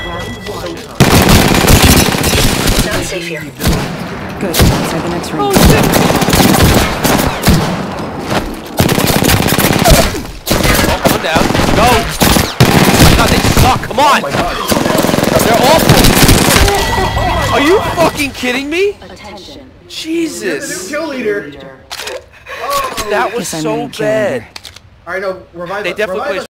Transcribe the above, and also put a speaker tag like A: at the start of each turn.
A: Not safe here.
B: Good. Inside the next room.
C: Oh shit! Oh, one down. Go! God, they suck. Come on! They're awful. Are you fucking kidding me?
D: Attention.
C: Jesus!
E: Kill leader.
C: That was
B: Guess I'm
C: so
B: gonna kill him
C: bad.
B: here.
E: All right, no, revive
C: They
E: us.
C: definitely
E: Revive
C: play
E: us.